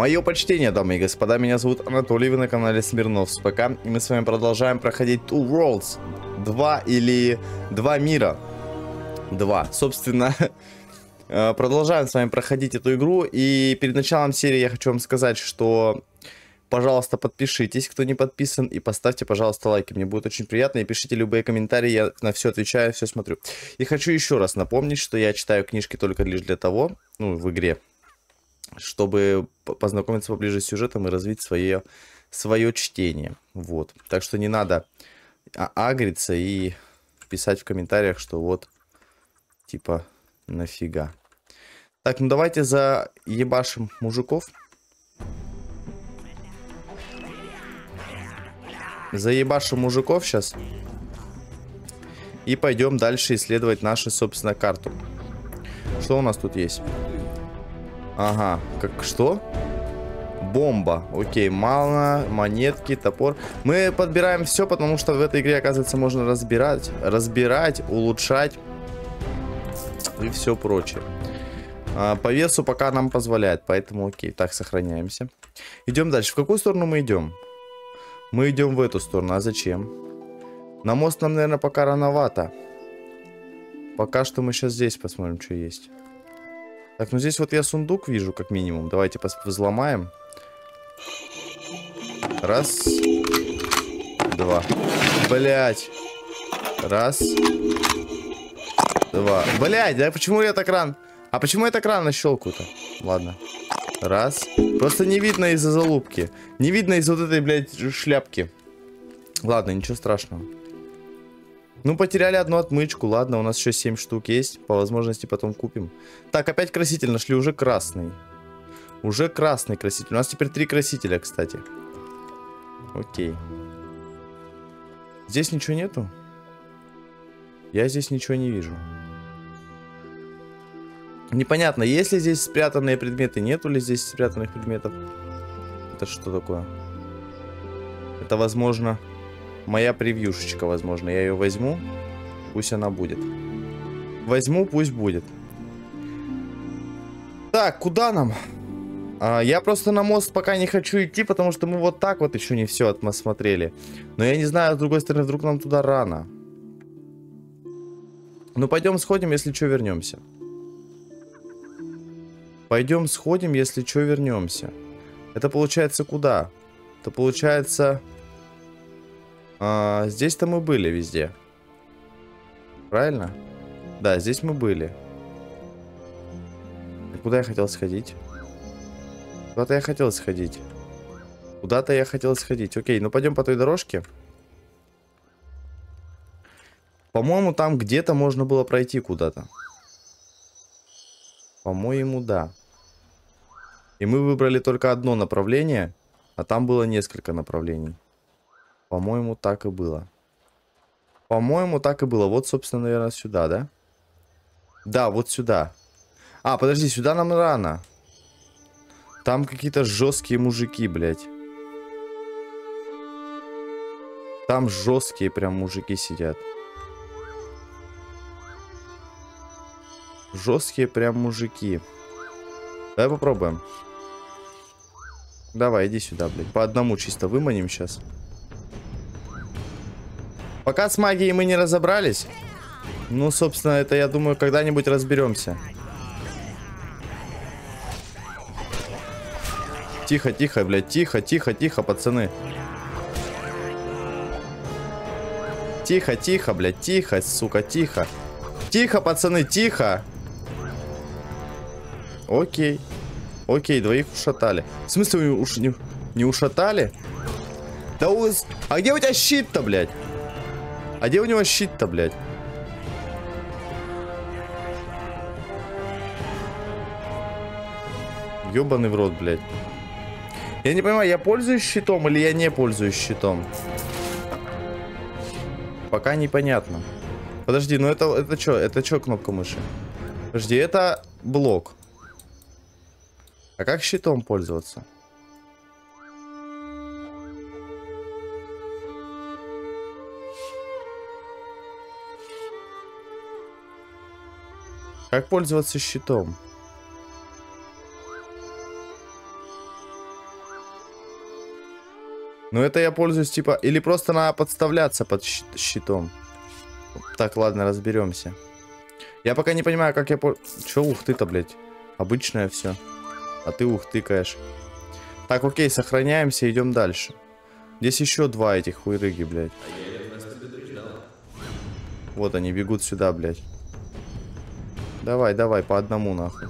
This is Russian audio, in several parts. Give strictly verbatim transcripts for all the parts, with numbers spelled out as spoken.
Мое почтение, дамы и господа, меня зовут Анатолий, вы на канале Смирнов с ПК, и мы с вами продолжаем проходить Two Worlds, два или два мира, два, собственно, продолжаем с вами проходить эту игру, и перед началом серии я хочу вам сказать, что, пожалуйста, подпишитесь, кто не подписан, и поставьте, пожалуйста, лайки, мне будет очень приятно, и пишите любые комментарии, я на все отвечаю, все смотрю. И хочу еще раз напомнить, что я читаю книжки только лишь для того, ну, в игре, чтобы познакомиться поближе с сюжетом и развить свое, свое чтение. Вот. Так что не надо агриться и писать в комментариях, что вот, типа, нафига. Так, ну давайте заебашим мужиков. Заебашим мужиков сейчас. И пойдем дальше исследовать нашу, собственно, карту. Что у нас тут есть? Ага, как что? Бомба. Окей, мало, монетки, топор. Мы подбираем все, потому что в этой игре, оказывается, можно разбирать, разбирать, улучшать и все прочее. А, по весу пока нам позволяет, поэтому окей. Так, сохраняемся. Идем дальше. В какую сторону мы идем? Мы идем в эту сторону. А зачем? На мост нам, наверное, пока рановато. Пока что мы сейчас здесь посмотрим, что есть. Так, ну здесь вот я сундук вижу, как минимум. Давайте взломаем. Раз. Два. Блять. Раз. Два. Блять, да почему я так рано? А почему я так рано щелкаю-то? Ладно. Раз. Просто не видно из-за залупки. Не видно из-за вот этой, блядь, шляпки. Ладно, ничего страшного. Ну, потеряли одну отмычку. Ладно, у нас еще семь штук есть. По возможности потом купим. Так, опять краситель нашли. Уже красный. Уже красный краситель. У нас теперь три красителя, кстати. Окей. Здесь ничего нету? Я здесь ничего не вижу. Непонятно, есть ли здесь спрятанные предметы, нету ли здесь спрятанных предметов. Это что такое? Это, возможно... Моя превьюшечка, возможно. Я ее возьму. Пусть она будет. Возьму, пусть будет. Так, куда нам? А, я просто на мост пока не хочу идти, потому что мы вот так вот еще не все осмотрели. Но я не знаю, с другой стороны, вдруг нам туда рано. Ну, пойдем сходим, если что, вернемся. Пойдем сходим, если что, вернемся. Это получается куда? Это получается... А, здесь-то мы были везде. Правильно? Да, здесь мы были. И куда я хотел сходить? Куда-то я хотел сходить. Куда-то я хотел сходить. Окей, ну пойдем по той дорожке. По-моему, там где-то можно было пройти куда-то. По-моему, да. И мы выбрали только одно направление, а там было несколько направлений. По-моему, так и было. По-моему, так и было. Вот, собственно, наверное, сюда, да? Да, вот сюда. А, подожди, сюда нам рано. Там какие-то жесткие мужики, блядь. Там жесткие прям мужики сидят. Жесткие прям мужики. Давай попробуем. Давай, иди сюда, блядь. По одному чисто выманим сейчас. Пока с магией мы не разобрались. Ну, собственно, это, я думаю, когда-нибудь разберемся. Тихо, тихо, блядь, тихо, тихо, тихо, пацаны. Тихо, тихо, блядь, тихо, сука, тихо. Тихо, пацаны, тихо. Окей. Окей, двоих ушатали. В смысле, уж не, не ушатали? Да у вас... А где у тебя щит-то, блядь? А где у него щит-то, блядь? Ёбаный в рот, блядь. Я не понимаю, я пользуюсь щитом или я не пользуюсь щитом? Пока непонятно. Подожди, ну это, это что? Это что кнопка мыши? Подожди, это блок. А как щитом пользоваться? Как пользоваться щитом? Но это я пользуюсь, типа... Или просто надо подставляться под щитом. Так, ладно, разберемся. Я пока не понимаю, как я... Че ух ты-то, блядь? Обычное все. А ты ух тыкаешь. Так, окей, сохраняемся, идем дальше. Здесь еще два этих хуйрыги, блядь. Вот они бегут сюда, блядь. Давай, давай, по одному, нахуй.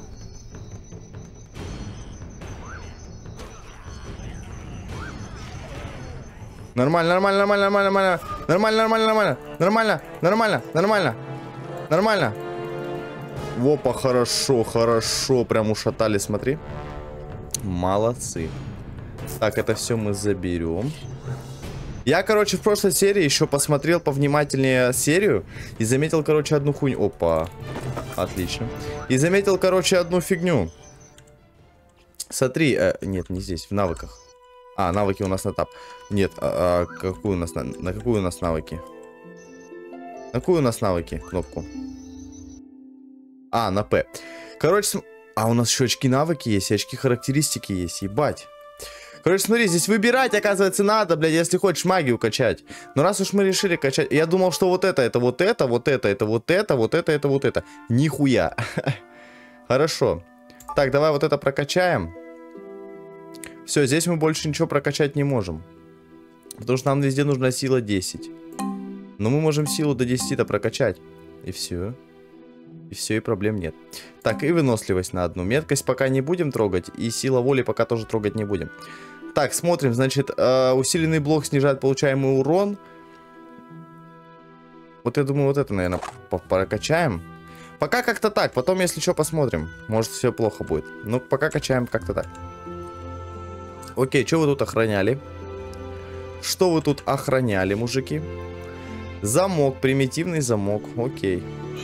Нормально, нормально, нормально, нормально, нормально. Нормально, нормально, нормально. Нормально, нормально, нормально. Нормально. Опа, хорошо, хорошо. Прям ушатали, смотри. Молодцы. Так, это все мы заберем. Я, короче, в прошлой серии еще посмотрел повнимательнее серию и заметил, короче, одну хуйню. Опа. Отлично. И заметил, короче, одну фигню. Смотри. Э, нет, не здесь, в навыках. А, навыки у нас на тап. Нет, а, а какую у нас на, на какую у нас навыки? На какую у нас навыки? Кнопку. А, на П. Короче, см... а у нас еще очки навыки есть, и очки характеристики есть, ебать. Короче, смотри, здесь выбирать, оказывается, надо, блядь, если хочешь магию качать. Но раз уж мы решили качать... Я думал, что вот это, это вот это, вот это, это вот это, вот это, это вот это. Нихуя. Хорошо. Так, давай вот это прокачаем. Все, здесь мы больше ничего прокачать не можем. Потому что нам везде нужна сила десять. Но мы можем силу до десяти-то прокачать. И все. И все, и проблем нет. Так, и выносливость на одну. Меткость пока не будем трогать. И сила воли пока тоже трогать не будем. Так, смотрим. Значит, э, усиленный блок снижает получаемый урон. Вот я думаю, вот это, наверное, прокачаем. Пока как-то так. Потом, если что, посмотрим. Может, все плохо будет. Но пока качаем как-то так. Окей, что вы тут охраняли? Что вы тут охраняли, мужики? Замок, примитивный замок. Окей.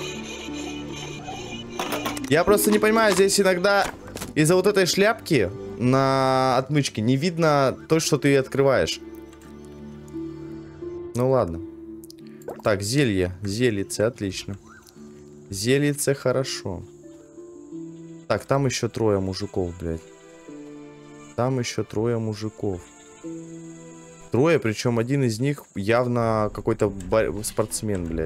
Я просто не понимаю, здесь иногда из-за вот этой шляпки на отмычке не видно то, что ты открываешь. Ну ладно. Так, зелье. Зельице, отлично. Зельице, хорошо. Так, там еще трое мужиков, блядь. Там еще трое мужиков. Трое, причем один из них явно какой-то спортсмен, блядь.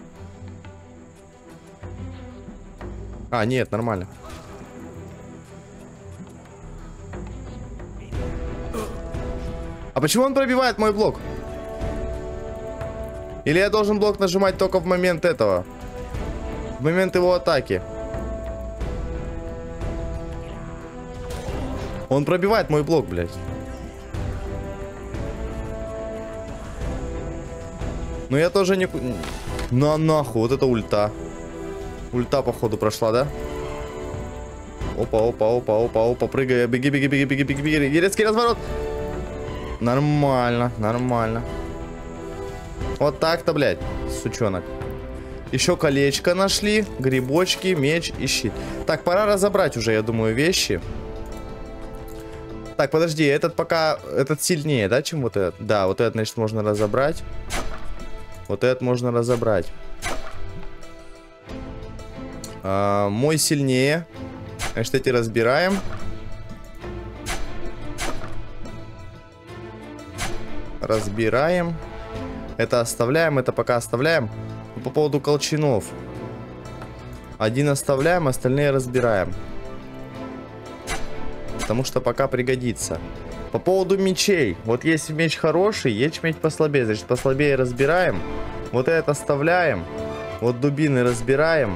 А, нет, нормально. А почему он пробивает мой блок? Или я должен блок нажимать только в момент этого? В момент его атаки. Он пробивает мой блок, блядь. Но я тоже не... На нахуй, вот это ульта. Ульта, походу, прошла, да? Опа, опа, опа, опа, опа, прыгай, беги, беги, беги, беги, беги, беги, резкий разворот. Нормально, нормально. Вот так-то, блядь, сучонок. Еще колечко нашли, грибочки, меч и щит. Так, пора разобрать уже, я думаю, вещи. Так, подожди, этот пока... Этот сильнее, да, чем вот этот? Да, вот этот, значит, можно разобрать. Вот этот можно разобрать. А, мой сильнее. Значит, эти разбираем. Разбираем. Это оставляем, это пока оставляем. По поводу колчанов. Один оставляем, остальные разбираем. Потому что пока пригодится. По поводу мечей. Вот есть меч хороший, есть меч послабее. Значит, послабее разбираем. Вот это оставляем. Вот дубины разбираем.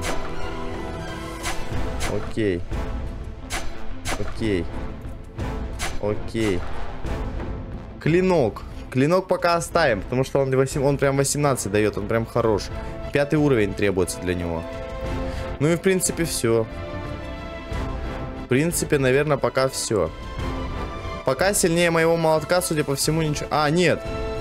Окей. Окей. Окей. Клинок. Клинок пока оставим, потому что он, он прям восемнадцать дает, он прям хорош. Пятый уровень требуется для него. Ну и в принципе все. В принципе, наверное, пока все. Пока сильнее моего молотка, судя по всему, ничего... А, нет.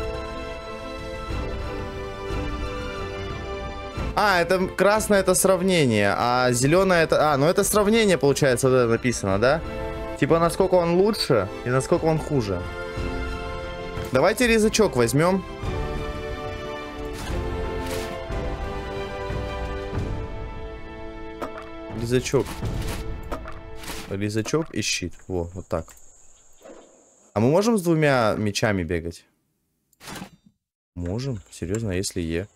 А, это красное это сравнение, а зеленое это... А, ну это сравнение, получается, вот это написано, да? Типа, насколько он лучше и насколько он хуже. Давайте резачок возьмем. Резачок. Резачок и щит. Во, вот так. А мы можем с двумя мечами бегать? Можем. Серьезно, а если Е?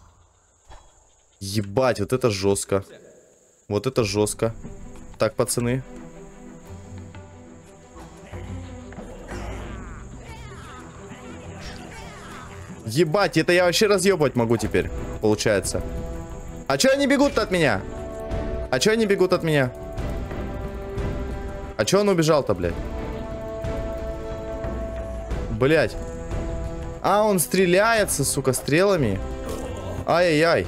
Ебать, вот это жестко. Вот это жестко. Так, пацаны. Ебать, это я вообще разъебывать могу теперь, получается. А чё они бегут от меня? А чё они бегут от меня? А чё он убежал-то, блядь? Блядь. А, он стреляется, сука, стрелами. Ай-яй-яй.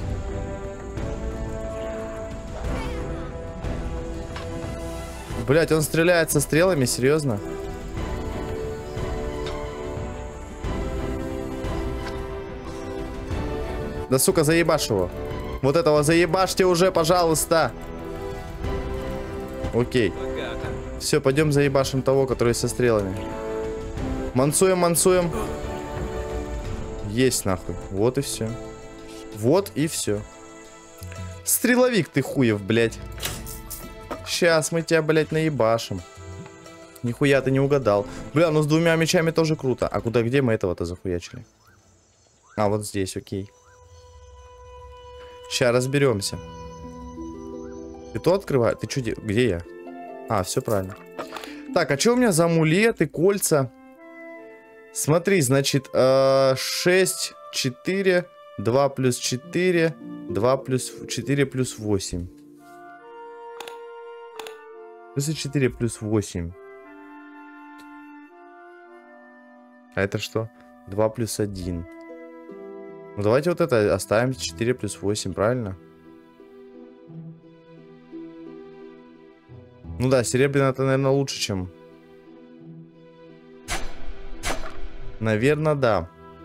Блядь, он стреляет со стрелами, серьезно? Да, сука, заебашь его. Вот этого заебашьте уже, пожалуйста. Окей. Все, пойдем заебашим того, который со стрелами. Мансуем, мансуем. Есть, нахуй. Вот и все. Вот и все. Стреловик ты хуев, блядь. Сейчас мы тебя, блядь, наебашим. Нихуя ты не угадал. Бля, ну с двумя мечами тоже круто. А куда, где мы этого-то захуячили? А, вот здесь, окей. Сейчас разберемся. Ты то открываешь? Ты что, где я? А, все правильно. Так, а что у меня за амулеты, кольца? Смотри, значит, шесть, четыре, два плюс четыре, два плюс четыре плюс восемь. Плюс четыре плюс восемь. А это что? два плюс один. Ну давайте вот это оставим. четыре плюс восемь, правильно? Ну да, серебряный это, наверное, лучше, чем... Наверное, да.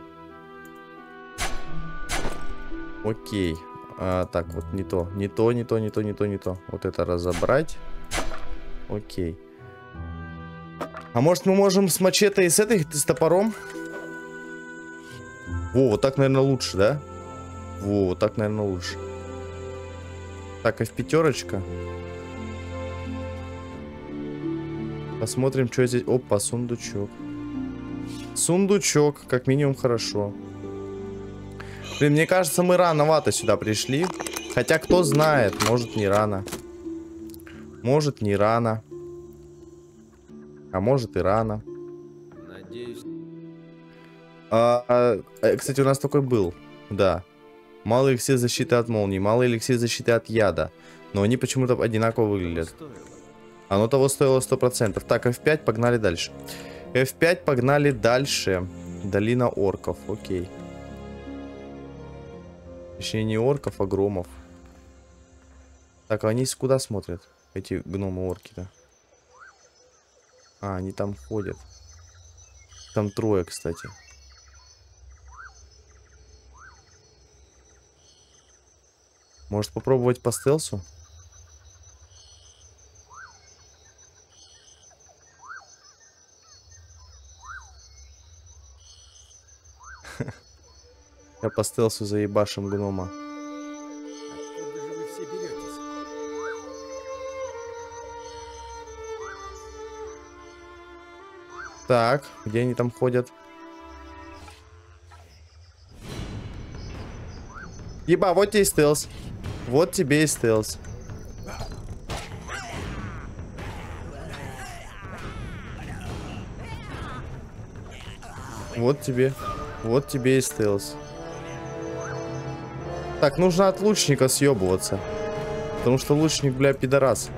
Окей. А, так, вот не то. Не то, не то, не то, не то, не то. Вот это разобрать. Окей. А может мы можем с мачете и с этой, с топором? Во, вот так, наверное, лучше, да? Во, вот так, наверное, лучше. Так, эф пятерочка. Посмотрим, что здесь. Опа, сундучок. Сундучок, как минимум, хорошо. Блин, мне кажется, мы рановато сюда пришли. Хотя, кто знает, может, не рано. Может, не рано. А может, и рано. Надеюсь. А, а, кстати, у нас такой был. Да. Малый эликсир защиты от молнии, малый эликсир защиты от яда. Но они почему-то одинаково выглядят. Оно того стоило сто процентов. Так, эф пять, погнали дальше. эф пять, погнали дальше. Долина орков, окей. Точнее, не орков, а громов. Так, а они куда смотрят? Эти гномы-орки-то. А, они там ходят. Там трое, кстати. Может попробовать по стелсу? Я по стелсу заебашим гнома. Откуда же вы все беретесь? Так, где они там ходят? Еба, вот тебе и стелс. Вот тебе и стелс. Вот тебе. Вот тебе и стелс. Так, нужно от лучника съебываться. Потому что лучник, бля, пидорас.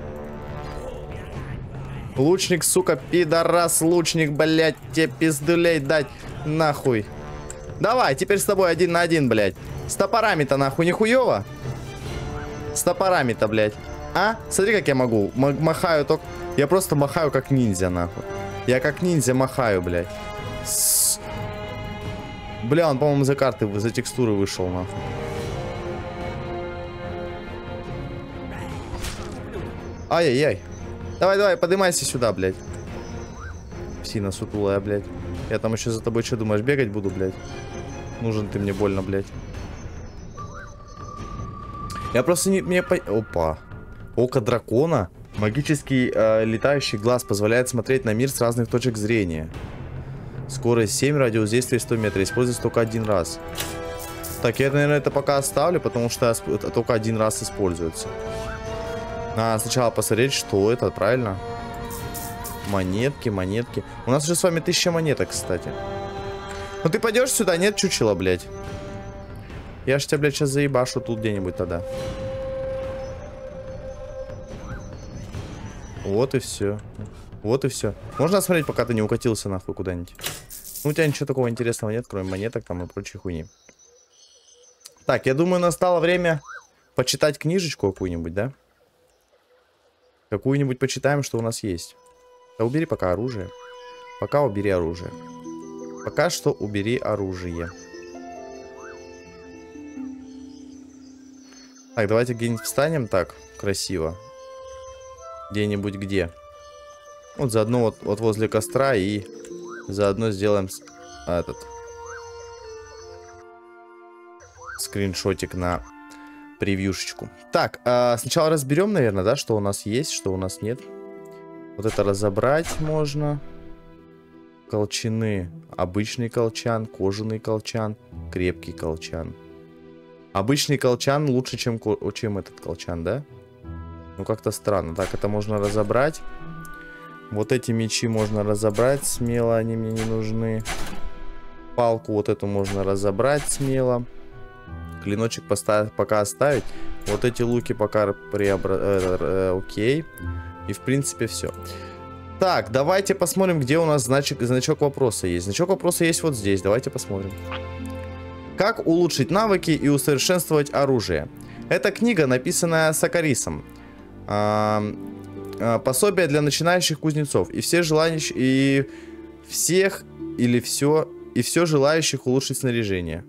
Лучник, сука, пидорас, лучник, блядь, тебе пиздулей дать. Нахуй. Давай, теперь с тобой один на один, блядь. С топорами-то, нахуй, не хуёво? С топорами-то, блядь. А? Смотри, как я могу. М махаю только... Я просто махаю как ниндзя, нахуй. Я как ниндзя махаю, блядь. С... Бля, он, по-моему, за карты, за текстуры вышел, нахуй. Ай-яй-яй. Давай, давай, поднимайся сюда, блядь. Псина сутулая, блядь. Я там еще за тобой, что думаешь, бегать буду, блядь? Нужен ты мне больно, блядь. Я просто не... Мне по... Опа. Око дракона. Магический э, летающий глаз позволяет смотреть на мир с разных точек зрения. Скорость семь, радиус действия сто метров. Используется только один раз. Так, я, наверное, это пока оставлю, потому что это только один раз используется. Надо сначала посмотреть, что это, правильно? Монетки, монетки. У нас уже с вами тысяча монеток, кстати. Ну ты пойдешь сюда? Нет, чучело, блядь. Я ж тебя, блядь, сейчас заебашу тут где-нибудь тогда. Вот и все. Вот и все. Можно осмотреть, пока ты не укатился нахуй куда-нибудь. Ну, у тебя ничего такого интересного нет, кроме монеток там и прочей хуйни. Так, я думаю, настало время почитать книжечку какую-нибудь, да? Какую-нибудь почитаем, что у нас есть. Да убери пока оружие. Пока убери оружие. Пока что убери оружие. Так, давайте где-нибудь встанем так, красиво. Где-нибудь где. Вот заодно вот, вот возле костра и заодно сделаем этот скриншотик на превьюшечку. Так, а сначала разберем, наверное, да, что у нас есть, что у нас нет. Вот это разобрать можно. Колчаны. Обычный колчан, кожаный колчан, крепкий колчан. Обычный колчан лучше, чем, чем этот колчан, да? Ну, как-то странно. Так, это можно разобрать. Вот эти мечи можно разобрать смело, они мне не нужны. Палку вот эту можно разобрать смело. Клиночек поставить, пока оставить. Вот эти луки пока преобра... э, э, окей. И в принципе все. Так, давайте посмотрим, где у нас значок, значок вопроса есть. Значок вопроса есть вот здесь. Давайте посмотрим. Как улучшить навыки и усовершенствовать оружие? Эта книга, написанная Сакарисом. А, а, пособие для начинающих кузнецов. И все желающие... И всех или все... И все желающих улучшить снаряжение.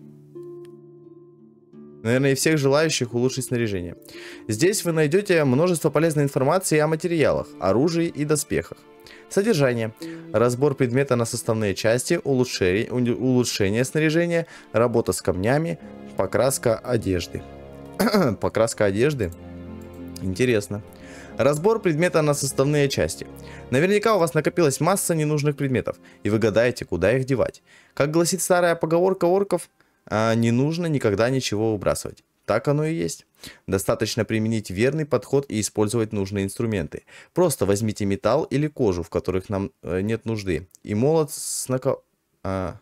Наверное, и всех желающих улучшить снаряжение. Здесь вы найдете множество полезной информации о материалах, оружии и доспехах. Содержание. Разбор предмета на составные части, улучшение, улучшение снаряжения, работа с камнями, покраска одежды. Покраска одежды. Интересно. Разбор предмета на составные части. Наверняка у вас накопилась масса ненужных предметов, и вы гадаете, куда их девать. Как гласит старая поговорка орков, не нужно никогда ничего выбрасывать. Так оно и есть. Достаточно применить верный подход и использовать нужные инструменты. Просто возьмите металл или кожу, в которых нам э, нет нужды, и молот с нако... а...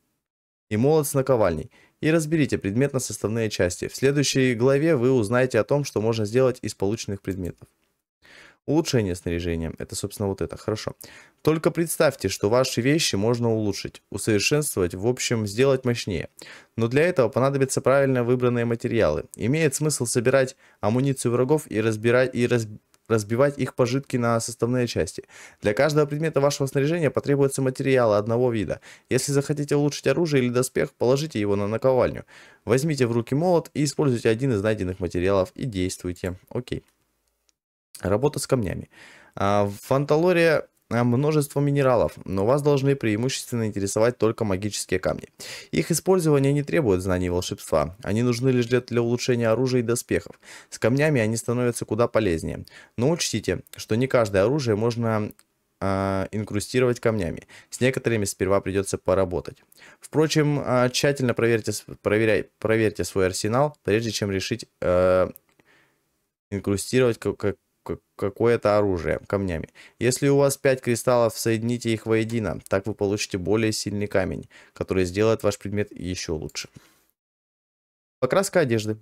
и молот с наковальней, и разберите предмет на составные части. В следующей главе вы узнаете о том, что можно сделать из полученных предметов. Улучшение снаряжения. Это, собственно, вот это. Хорошо. Только представьте, что ваши вещи можно улучшить, усовершенствовать, в общем, сделать мощнее. Но для этого понадобятся правильно выбранные материалы. Имеет смысл собирать амуницию врагов и, разбирать, и раз, разбивать их пожитки на составные части. Для каждого предмета вашего снаряжения потребуются материалы одного вида. Если захотите улучшить оружие или доспех, положите его на наковальню. Возьмите в руки молот и используйте один из найденных материалов и действуйте. Окей. Работа с камнями. В Фанталоре множество минералов, но вас должны преимущественно интересовать только магические камни. Их использование не требует знаний волшебства. Они нужны лишь для, для улучшения оружия и доспехов. С камнями они становятся куда полезнее. Но учтите, что не каждое оружие можно э, инкрустировать камнями. С некоторыми сперва придется поработать. Впрочем, э, тщательно проверьте, проверяй, проверьте свой арсенал, прежде чем решить э, инкрустировать как какое-то оружие камнями. Если у вас пять кристаллов, соедините их воедино. Так вы получите более сильный камень, который сделает ваш предмет еще лучше. Покраска одежды.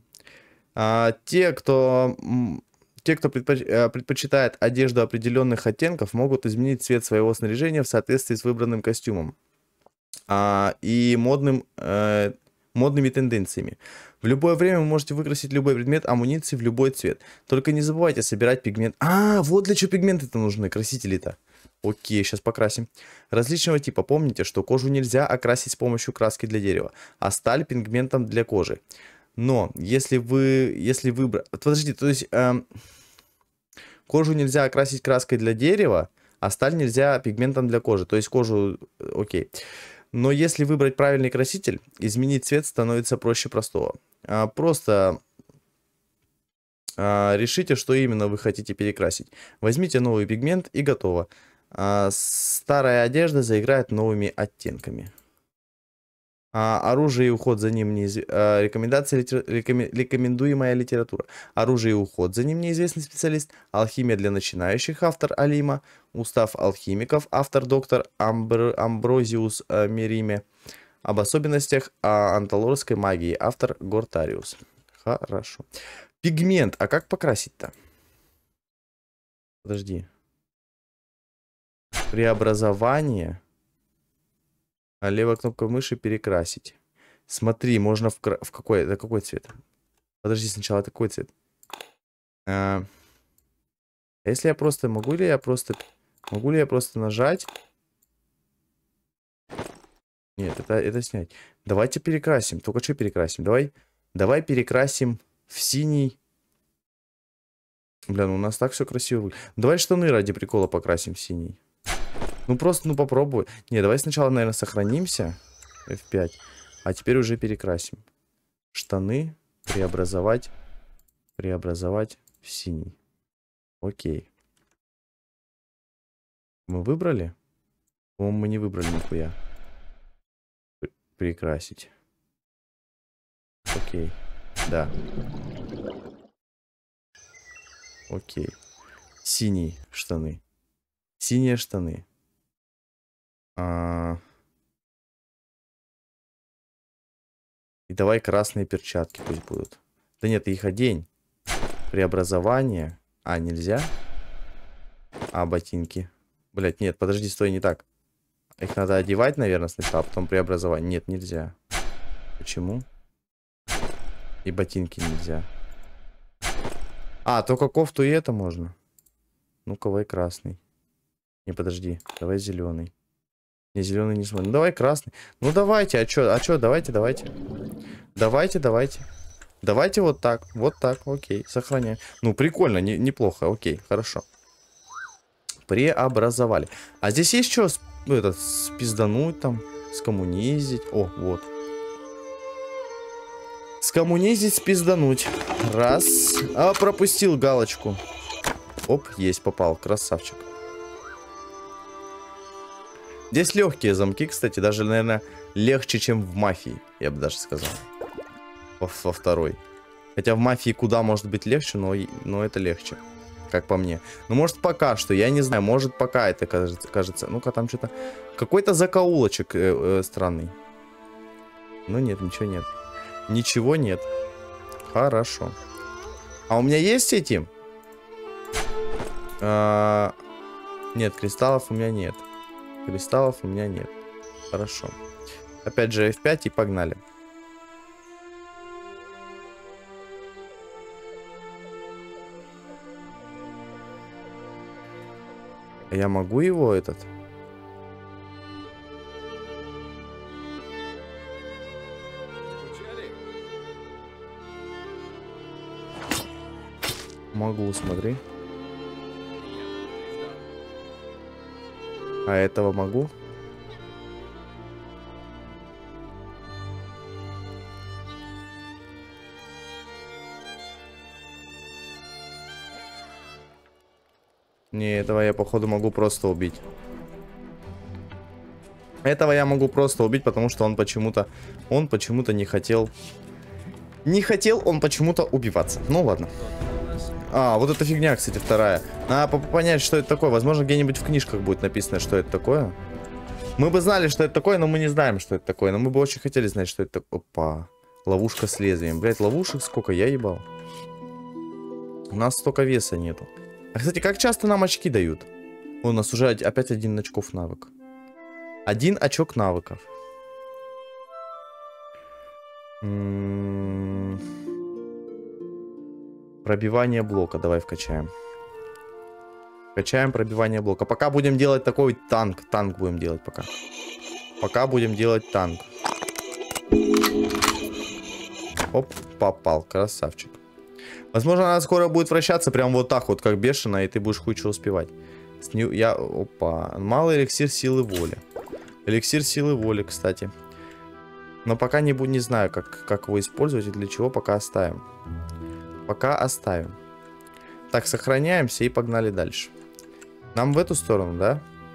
А, те, кто, те, кто предпоч, предпочитает одежду определенных оттенков, могут изменить цвет своего снаряжения в соответствии с выбранным костюмом а, и модным, э, модными тенденциями. В любое время вы можете выкрасить любой предмет амуниции в любой цвет. Только не забывайте собирать пигмент. А, вот для чего пигменты-то нужны, красители-то. Окей, сейчас покрасим. Различного типа. Помните, что кожу нельзя окрасить с помощью краски для дерева, а сталь пигментом для кожи. Но если вы... Если выбрать... Подождите, то есть... Эм, кожу нельзя окрасить краской для дерева, а сталь нельзя пигментом для кожи. То есть кожу... Окей. Но если выбрать правильный краситель, изменить цвет становится проще простого. А, просто а, решите, что именно вы хотите перекрасить. Возьмите новый пигмент и готово. А, старая одежда заиграет новыми оттенками. А, оружие и уход за ним неизвестно. А, рекомендация литер... рекомен... рекомендуемая литература. Оружие и уход за ним неизвестный специалист. Алхимия для начинающих. Автор Алима. Устав алхимиков. Автор доктор Амбр... Амброзиус а, Мериме. Об особенностях а, анталорской магии. Автор Гортариус. Хорошо. Пигмент. А как покрасить-то? Подожди. Преобразование. А левая кнопка мыши перекрасить. Смотри, можно в, в какой, это какой цвет? Подожди, сначала это какой цвет? А, если я просто, могу ли я просто, могу ли я просто нажать? Нет, это, это снять. Давайте перекрасим. Только что перекрасим? Давай, давай перекрасим в синий. Бля, ну у нас так все красиво. Давай штаны ради прикола покрасим в синий. Ну просто, ну попробуй. Не, давай сначала, наверное, сохранимся. эф пять. А теперь уже перекрасим. Штаны преобразовать. Преобразовать в синий. Окей. Мы выбрали? По-моему, мы не выбрали нихуя. Перекрасить. Окей. Да. Окей. Синий штаны. Синие штаны. А... И давай красные перчатки пусть будут. Да нет, их одень. Преобразование. А, нельзя? А, ботинки. Блять, нет, подожди, стой, не так. Их надо одевать, наверное, сначала, а потом преобразование. Нет, нельзя. Почему? И ботинки нельзя. А, только кофту и это можно. Ну-ка, давай красный. Не, подожди, давай зеленый. Не, зеленый не смотрим. Ну, давай красный. Ну, давайте, а чё, а чё, давайте, давайте. Давайте, давайте. Давайте вот так, вот так, окей, сохраняем. Ну, прикольно, не, неплохо, окей, хорошо. Преобразовали. А здесь есть что, ну, этот, спиздануть там, скоммунизить. О, вот. Скоммунизить, спиздануть. Раз. А, пропустил галочку. Оп, есть, попал, красавчик. Здесь легкие замки, кстати, даже, наверное, легче, чем в Мафии, я бы даже сказал. Во, во второй. Хотя в Мафии куда может быть легче, но, но это легче, как по мне. Ну, может, пока что, я не знаю, может, пока это кажется. кажется. Ну-ка, там что-то... Какой-то закоулочек э, э, странный. Ну, нет, ничего нет. Ничего нет. Хорошо. А у меня есть эти? А... Нет, кристаллов у меня нет. Кристаллов у меня нет. Хорошо. Опять же эф пять и погнали. Я могу его этот? Могу, смотри. А этого могу? Не, этого я, походу, могу просто убить. Этого я могу просто убить, потому что он почему-то... Он почему-то не хотел... Не хотел он почему-то убиваться. Ну, ладно. А, вот эта фигня, кстати, вторая. Надо понять, что это такое. Возможно, где-нибудь в книжках будет написано, что это такое. Мы бы знали, что это такое, но мы не знаем, что это такое. Но мы бы очень хотели знать, что это такое. Опа. Ловушка с лезвием. Блять, ловушек сколько? Я ебал. У нас столько веса нету. А, кстати, как часто нам очки дают? О, у нас уже опять один очков навык. Один очок навыков. М-м-м. Пробивание блока. Давай вкачаем. Качаем пробивание блока. Пока будем делать такой танк. Танк будем делать пока. Пока будем делать танк. Оп, попал. Красавчик. Возможно, она скоро будет вращаться прям вот так вот, как бешено, и ты будешь хуй что успевать. Я... Опа. Малый эликсир силы воли. Эликсир силы воли, кстати. Но пока не, не знаю, как, как его использовать и для чего, пока оставим. Пока оставим. Так, сохраняемся и погнали дальше. Нам в эту сторону, да?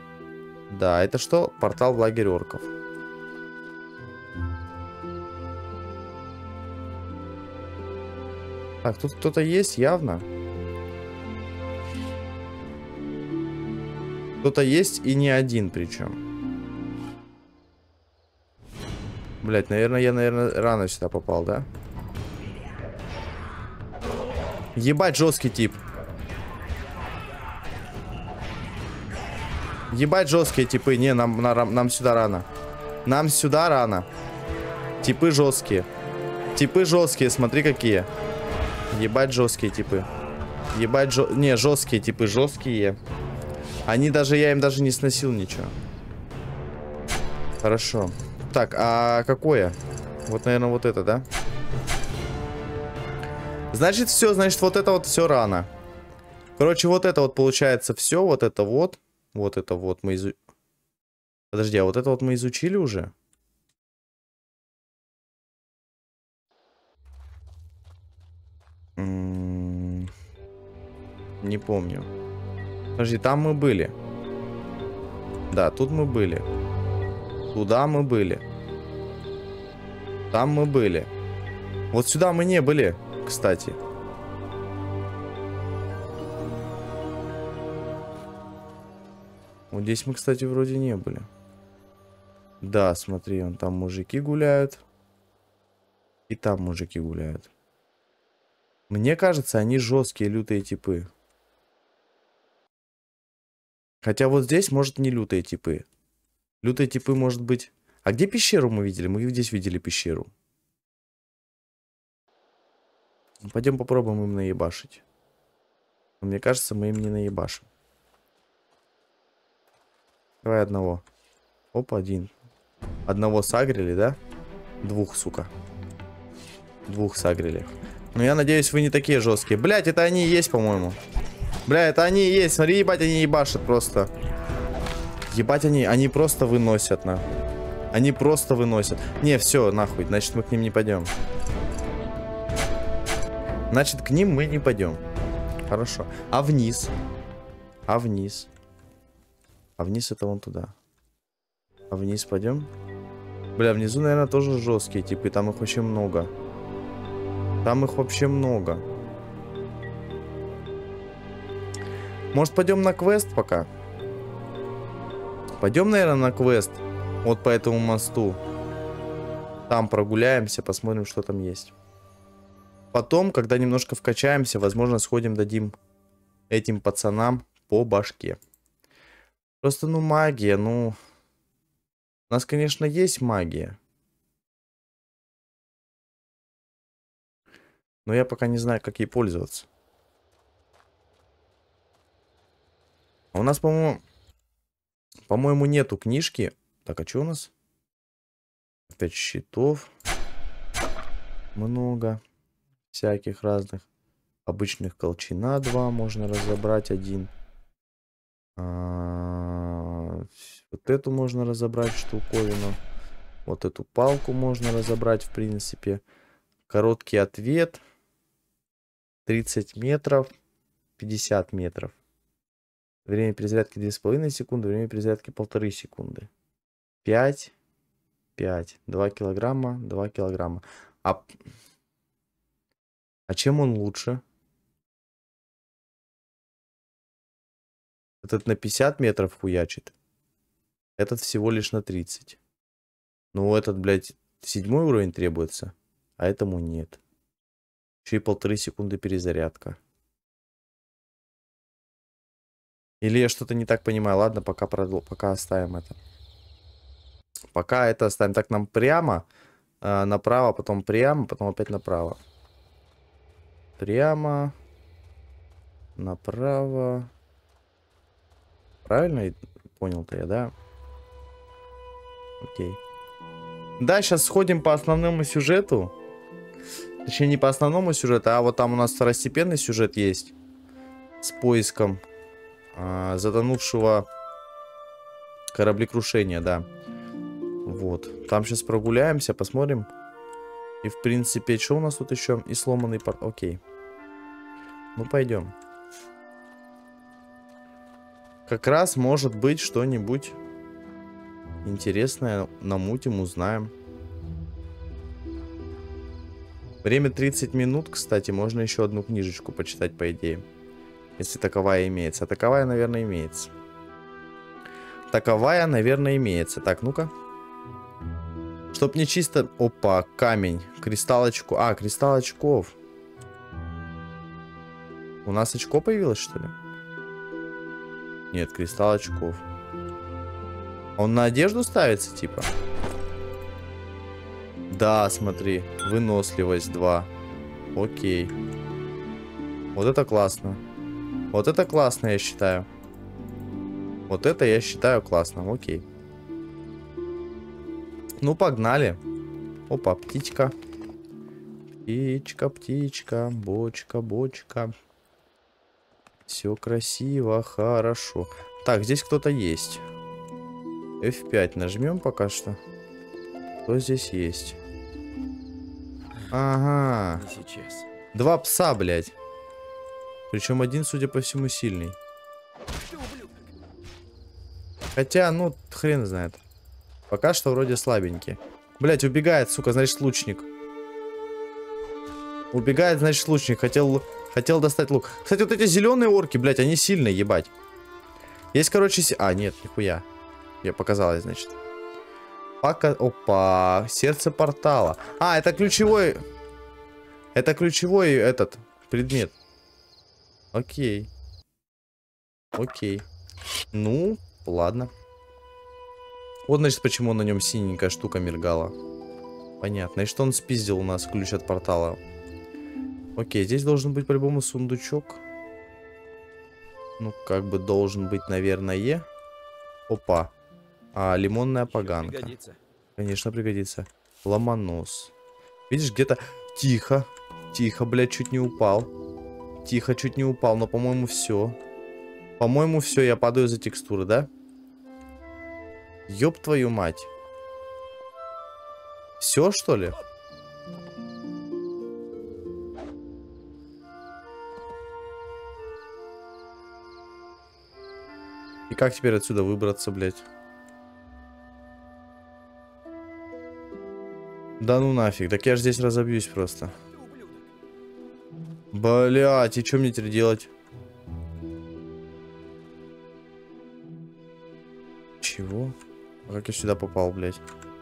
Да, это что? Портал в лагерь орков. Так, тут кто-то есть явно. Кто-то есть и не один причем. Блять, наверное, я, наверное, рано сюда попал, да? Ебать, жесткий тип. Ебать, жесткие типы. Не, нам, нам, нам сюда рано. Нам сюда рано. Типы жесткие. Типы жесткие, смотри какие. Ебать, жесткие типы. Ебать, жё... не, жесткие типы, жесткие. Они даже, я им даже не сносил ничего. Хорошо. Так, а какое? Вот, наверное, вот это, да? Значит, все, значит, вот это вот все рано. Короче, вот это вот получается все, вот это вот. Вот это вот мы изучили. Подожди, а вот это вот мы изучили уже? М-м- не помню. Подожди, там мы были. Да, тут мы были. Туда мы были. Там мы были. Вот сюда мы не были, кстати. Вот здесь мы, кстати, вроде не были. Да, смотри, вон там мужики гуляют. И там мужики гуляют. Мне кажется, они жесткие, лютые типы. Хотя вот здесь, может, не лютые типы. Лютые типы, может быть... А где пещеру мы видели? Мы здесь видели пещеру. Пойдем попробуем им наебашить. Мне кажется, мы им не наебашим. Давай одного. Опа, один. Одного сагрили, да? Двух, сука. Двух сагрили. Но я надеюсь, вы не такие жесткие. Блять, это они и есть, по-моему. Бля, это они и есть. Смотри, ебать, они ебашат просто. Ебать, они, они просто выносят, на. Они просто выносят. Не, все, нахуй. Значит, мы к ним не пойдем. Значит, к ним мы не пойдем. Хорошо. А вниз? А вниз? А вниз это вон туда. А вниз пойдем? Бля, внизу, наверное, тоже жесткие типы. Там их вообще много. Там их вообще много. Может, пойдем на квест пока? Пойдем, наверное, на квест. Вот по этому мосту. Там прогуляемся, посмотрим, что там есть. Потом, когда немножко вкачаемся, возможно, сходим, дадим этим пацанам по башке. Просто, ну, магия, ну... У нас, конечно, есть магия. Но я пока не знаю, как ей пользоваться. А у нас, по-моему... По-моему, нету книжки. Так, а что у нас? Опять щитов. Много. Всяких разных. Обычных колчана два можно разобрать. Один. А, вот эту можно разобрать штуковину. Вот эту палку можно разобрать, в принципе. Короткий ответ. тридцать метров. пятьдесят метров. Время перезарядки две с половиной секунды. Время перезарядки полторы секунды. пять. пять. два килограмма. два килограмма. А... а чем он лучше? Этот на пятьдесят метров хуячит. Этот всего лишь на тридцать. Ну, этот, блядь, седьмой уровень требуется. А этому нет. Еще и полторы секунды перезарядка. Или я что-то не так понимаю. Ладно, пока, продл... пока оставим это. Пока это оставим. Так, нам прямо. Э, направо, потом прямо, потом опять направо. Прямо. Направо. Правильно понял-то я, да? Окей. Да, сейчас сходим по основному сюжету. Точнее, не по основному сюжету, а вот там у нас второстепенный сюжет есть. С поиском а, затонувшего кораблекрушения, да. Вот. Там сейчас прогуляемся, посмотрим. И, в принципе, что у нас тут еще? И сломанный порт. Окей. Ну, пойдем. Как раз может быть что-нибудь интересное намутим, узнаем. Время тридцать минут, кстати. Можно еще одну книжечку почитать, по идее. Если таковая имеется. А таковая, наверное, имеется. Таковая, наверное, имеется. Так, ну-ка. Чтоб не чисто... Опа, камень. Кристалл очко. А, кристалл очков. У нас очко появилось, что ли? Нет, кристалл очков. Он на одежду ставится, типа? Да, смотри. Выносливость два. Окей. Вот это классно. Вот это классно, я считаю. Вот это я считаю классно. Окей. Ну, погнали. Опа, птичка. Птичка, птичка. Бочка, бочка. Все красиво, хорошо. Так, здесь кто-то есть. эф пять нажмем пока что. Кто здесь есть? Ага. Не сейчас. Два пса, блядь. Причем один, судя по всему, сильный. Хотя, ну, хрен знает. Пока что вроде слабенький. Блядь, убегает, сука, значит, лучник. Убегает, значит, лучник. Хотел, хотел достать лук. Кстати, вот эти зеленые орки, блядь, они сильные, ебать. Есть, короче, си... А, нет, нихуя. Я показалось, значит. Пока... Опа, сердце портала. А, это ключевой... Это ключевой этот предмет. Окей. Окей. Ну, ладно. Вот, значит, почему на нем синенькая штука мергала. Понятно. И что он спиздил у нас ключ от портала. Окей, здесь должен быть по-любому сундучок. Ну, как бы должен быть, наверное. Опа. А, лимонная поганка. Пригодится. Конечно, пригодится. Ломонос. Видишь, где-то... Тихо. Тихо, блядь, чуть не упал. Тихо, чуть не упал, но, по-моему, все. По-моему, все, я падаю за текстуры, да? Ёб твою мать. Все, что ли? И как теперь отсюда выбраться, блядь? Да ну нафиг, так я же здесь разобьюсь просто. Блядь, и что мне теперь делать? Чего? А как я сюда попал, блядь?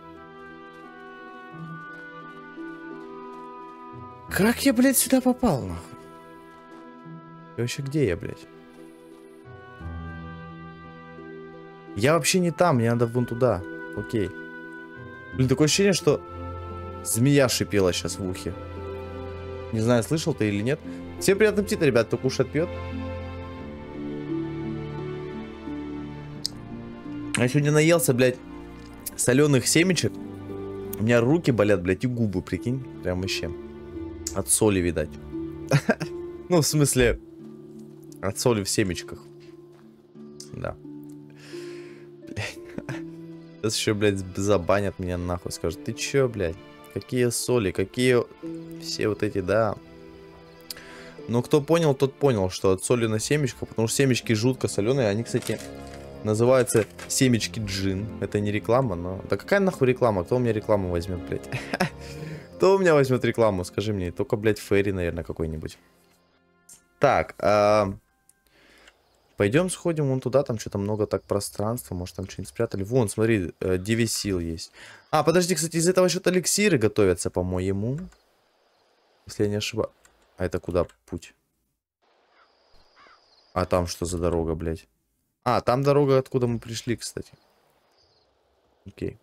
Как я, блядь, сюда попал, нахуй? И вообще где я, блядь? Я вообще не там, мне надо вон туда. Окей. Блин, такое ощущение, что змея шипела сейчас в ухе. Не знаю, слышал ты или нет. Всем приятного аппетита, ребят, кто кушает, пьет. Я сегодня наелся, блядь, соленых семечек. У меня руки болят, блядь, и губы, прикинь. Прям вообще. От соли, видать. Ну, в смысле, от соли в семечках. Да. Сейчас еще, блядь, забанят меня нахуй. Скажут, ты че, блядь? Какие соли, какие все вот эти, да. Ну, кто понял, тот понял, что от соли на семечках. Потому что семечки жутко соленые. Они, кстати, называются семечки джин. Это не реклама, но... Да какая нахуй реклама? Кто у меня рекламу возьмет, блядь? Кто у меня возьмет рекламу? Скажи мне. Только, блядь, Ферри, наверное, какой-нибудь. Так, а... пойдем сходим вон туда, там что-то много так пространства, может там что-нибудь спрятали. Вон, смотри, девять сил есть. А, подожди, кстати, из этого что-то эликсиры готовятся, по-моему. Если я не ошибаюсь. А это куда путь? А там что за дорога, блядь? А, там дорога, откуда мы пришли, кстати. Окей.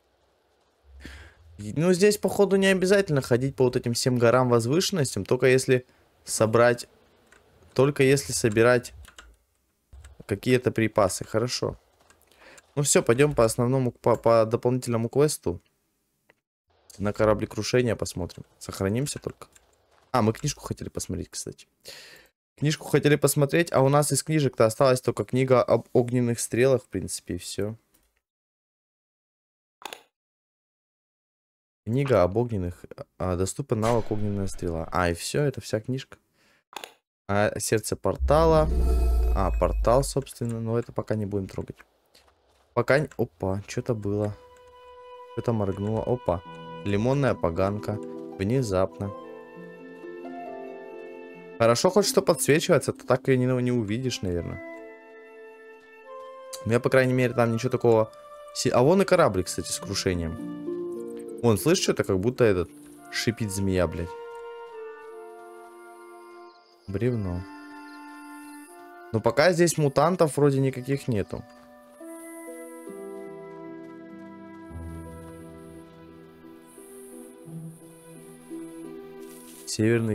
Ну, здесь, походу, не обязательно ходить по вот этим всем горам, возвышенностям, только если собрать... Только если собирать... какие-то припасы, хорошо. Ну все, пойдем по основному, по, по дополнительному квесту. На кораблекрушение посмотрим. Сохранимся только. А, мы книжку хотели посмотреть, кстати. Книжку хотели посмотреть, а у нас из книжек-то осталась только книга об огненных стрелах, в принципе, и все. Книга об огненных... А, доступен навык огненная стрела. А, и все, это вся книжка. А, сердце портала... А, портал, собственно, но это пока не будем трогать. Пока... не- Опа, что-то было. Что-то моргнуло. Опа. Лимонная поганка. Внезапно. Хорошо хоть что подсвечивается, то так и не, не увидишь, наверное. У меня, по крайней мере, там ничего такого... Си- А вон и корабль, кстати, с крушением. Вон, слышишь, что-то как будто этот... Шипит змея, блядь. Бревно. Но пока здесь мутантов вроде никаких нету. Северный...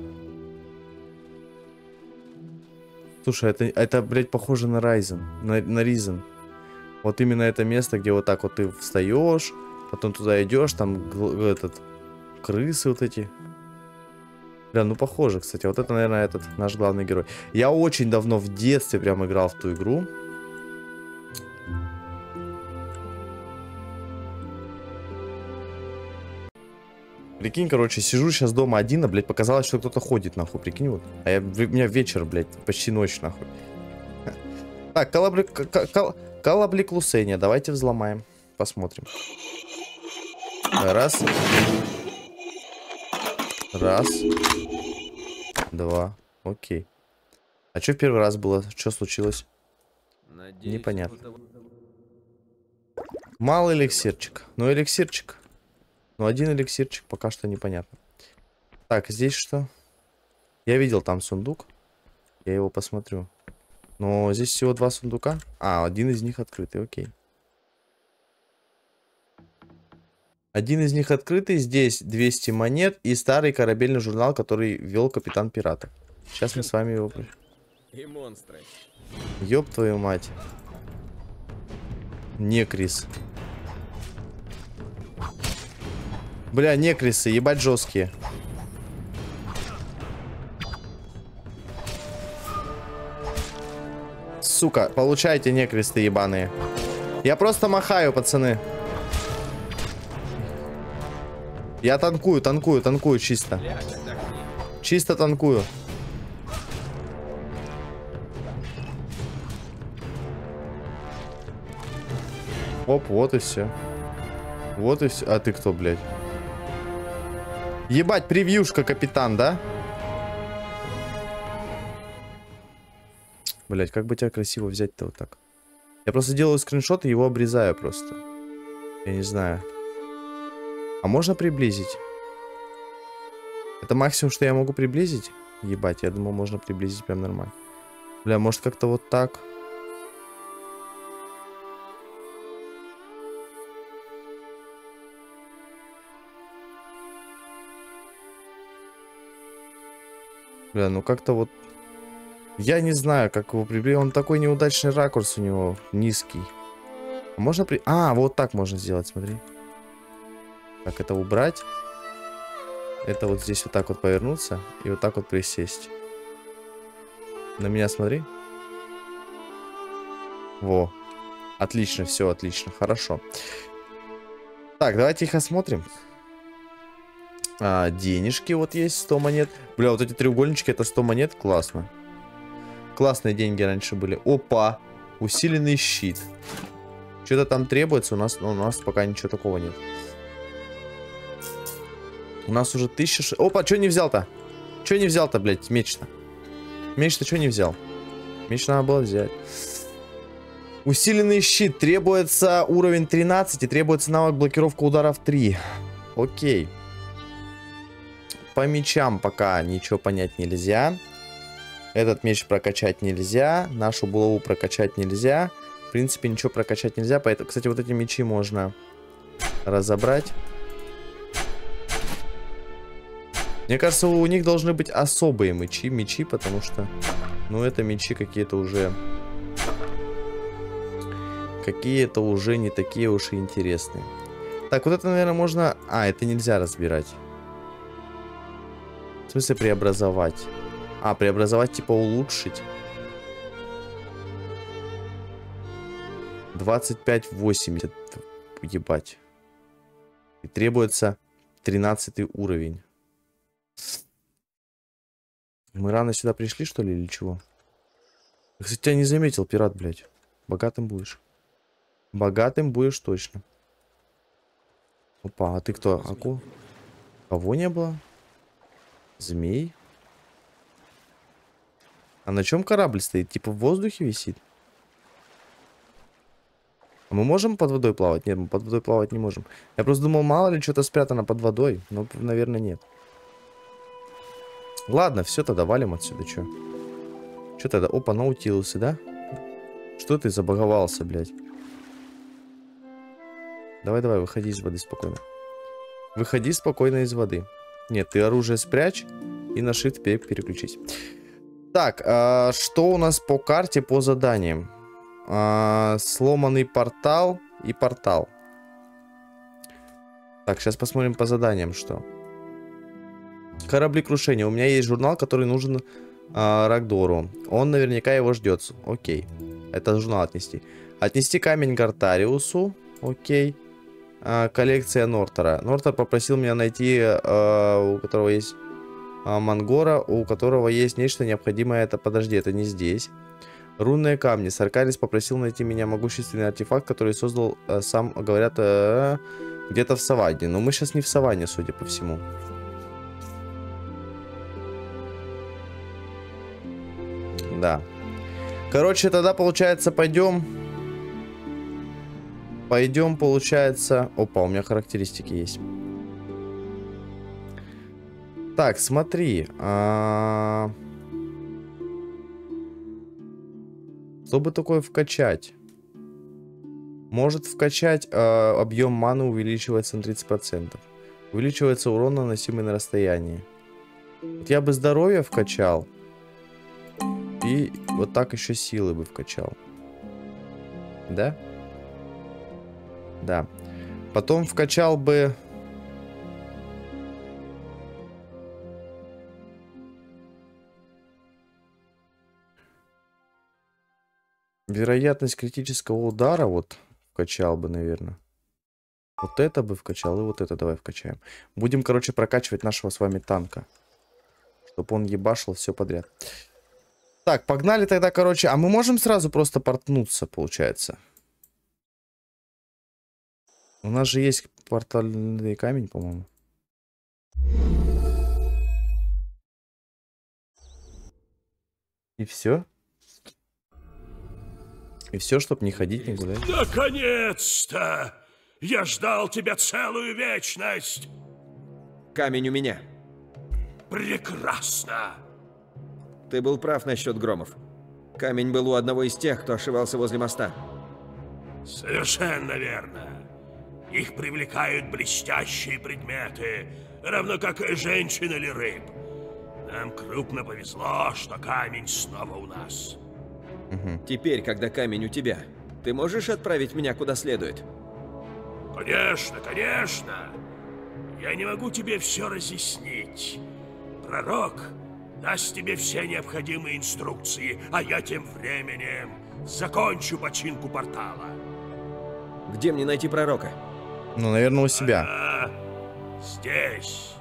Слушай, это, это, блядь, похоже на Райзен. На, на Ризен. Вот именно это место, где вот так вот ты встаешь, потом туда идешь, там гл- этот... Крысы вот эти. Бля, ну похоже, кстати. Вот это, наверное, этот наш главный герой. Я очень давно в детстве прям играл в ту игру. Прикинь, короче, сижу сейчас дома один, а, блядь, показалось, что кто-то ходит, нахуй. Прикинь, вот. А я, у меня вечер, блядь, почти ночь, нахуй. Так, колобли... кол- колобликлусения. Давайте взломаем. Посмотрим. Раз. Раз. Два. Окей. А что в первый раз было? Что случилось? Надеюсь, Непонятно. у того- Малый эликсирчик. Ну, эликсирчик. Ну, один эликсирчик пока что непонятно. Так, здесь что? Я видел там сундук. Я его посмотрю. Но здесь всего два сундука. А, один из них открытый, окей. Один из них открытый. Здесь двести монет и старый корабельный журнал, который вел капитан пиратов. Сейчас мы с вами его... И монстры. Ёб твою мать. Некрис. Бля, некрисы, ебать жесткие. Сука, получайте, некристы ебаные. Я просто махаю, пацаны. Я танкую, танкую, танкую чисто. Ляг, отдохни. Чисто танкую. Оп, вот и все. Вот и все. А ты кто, блядь? Ебать, превьюшка, капитан, да? Блядь, как бы тебя красиво взять-то вот так? Я просто делаю скриншот и его обрезаю просто. Я не знаю. А можно приблизить? Это максимум, что я могу приблизить? Ебать, я думал, можно приблизить прям нормально. Бля, может как-то вот так? Бля, ну как-то вот... Я не знаю, как его приблизить. Он такой неудачный ракурс у него, низкий. А можно при... А, вот так можно сделать, смотри. Так, это убрать. Это вот здесь вот так вот повернуться. И вот так вот присесть. На меня смотри. Во. Отлично, все отлично, хорошо. Так, давайте их осмотрим. А, денежки вот есть, сто монет. Бля, вот эти треугольнички, это сто монет, классно. Классные деньги раньше были. Опа, усиленный щит. Что-то там требуется, у нас, но у нас пока ничего такого нет. У нас уже тысяча... Ш... Опа, что не взял-то? Что не взял-то, блядь, меч-то? Меч-то что не взял? Меч надо было взять. Усиленный щит. Требуется уровень тринадцать и требуется навык блокировка ударов три. Окей. По мечам пока ничего понять нельзя. Этот меч прокачать нельзя. Нашу булаву прокачать нельзя. В принципе, ничего прокачать нельзя. Поэтому, кстати, вот эти мечи можно разобрать. Мне кажется, у них должны быть особые мечи, мечи, потому что, ну, это мечи какие-то уже, какие-то уже не такие уж и интересные. Так, вот это, наверное, можно... А, это нельзя разбирать. В смысле преобразовать? А, преобразовать, типа улучшить. двадцать пять восемьдесят. Ебать. И требуется тринадцатый уровень. Мы рано сюда пришли, что ли, или чего? Я, кстати, тебя не заметил, пират, блядь. Богатым будешь. Богатым будешь точно. Опа, а ты кто? Аку? Кого не было? Змей? А на чем корабль стоит? Типа в воздухе висит? А мы можем под водой плавать? Нет, мы под водой плавать не можем. Я просто думал, мало ли что-то спрятано под водой. Но, наверное, нет. Ладно, все, тогда валим отсюда, что? Что тогда? Опа, наутилусы, да? Что ты забаговался, блядь? Давай, давай, выходи из воды спокойно. Выходи спокойно из воды. Нет, ты оружие спрячь и на shift переключись. Так, а, что у нас по карте, по заданиям? А, сломанный портал и портал. Так, сейчас посмотрим по заданиям, что. Кораблекрушение. У меня есть журнал, который нужен а, Рагдору. Он наверняка его ждет. Окей. Это журнал отнести. Отнести камень Гартариусу. Окей. А, коллекция Нортера. Нортер попросил меня найти, а, у которого есть а, Мангора, у которого есть нечто необходимое. Это, подожди, это не здесь. Рунные камни. Саркарис попросил найти меня могущественный артефакт, который создал, а, сам, говорят, а, где-то в саванне. Но мы сейчас не в саванне, судя по всему. Да. Короче, тогда, получается, пойдем... Пойдем, получается... Опа, у меня характеристики есть. Так, смотри. А... Что бы такое вкачать? Может вкачать а, объем маны увеличивается на тридцать процентов. Увеличивается урон, наносимый на расстоянии. Вот я бы здоровье вкачал. И вот так еще силы бы вкачал. Да? Да. Потом вкачал бы... Вероятность критического удара вот вкачал бы, наверное. Вот это бы вкачал и вот это давай вкачаем. Будем, короче, прокачивать нашего с вами танка. Чтобы он ебашил все подряд. Так, погнали тогда, короче. А мы можем сразу просто портнуться, получается? У нас же есть портальный камень, по-моему. И все? И все, чтобы не ходить, не гулять? Наконец-то! Я ждал тебя целую вечность! Камень у меня. Прекрасно! Ты был прав насчет громов. Камень был у одного из тех, кто ошивался возле моста. Совершенно верно. Их привлекают блестящие предметы, равно как и женщин или рыб. Нам крупно повезло, что камень снова у нас. Угу. Теперь, когда камень у тебя, ты можешь отправить меня куда следует? Конечно, конечно. Я не могу тебе все разъяснить. Пророк даст тебе все необходимые инструкции, а я тем временем закончу починку портала. Где мне найти пророка? Ну, наверное, у себя. А, здесь.